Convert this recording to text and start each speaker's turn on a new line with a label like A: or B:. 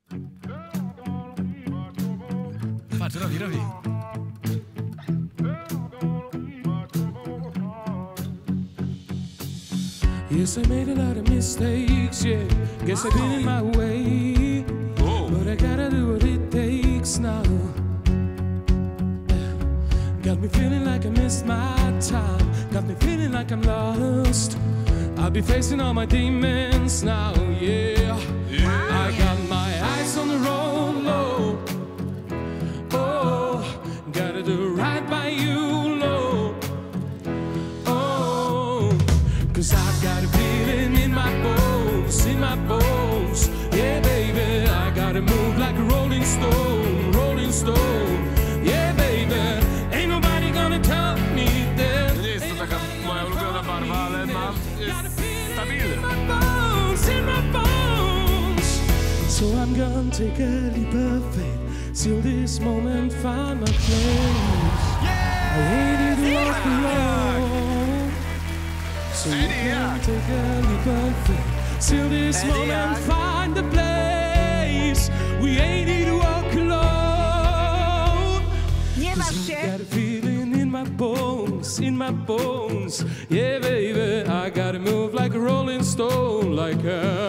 A: Patrz, robi.
B: Yes, I made a lot of mistakes, yeah. Guess I've been in my way. But I gotta do what it takes now. Got me feeling like I missed my time. Got me feeling like I'm lost. I'll be facing all my demons now, yeah. I got my eyes on the road, low. Oh, gotta do right by you, low. Oh, 'cause I've got a feeling in my bones, in my bones. Yeah, baby, I gotta move like a rolling stone, rolling stone. Yeah, baby, ain't nobody gonna tell me that.
C: Nie jest to taka moja ulubiona barwa, ale ma jest stabilny.
B: In my bones. So I'm gonna take a leap of faith, till this moment find my place. I waited to walk alone. So I'm gonna take a leap of faith, till this moment find the place. We ain't need to walk alone.
D: Nie martw
B: I've
D: się.
B: got a feeling in my bones, in my bones. Yeah, baby, I gotta move like a rolling stone, like a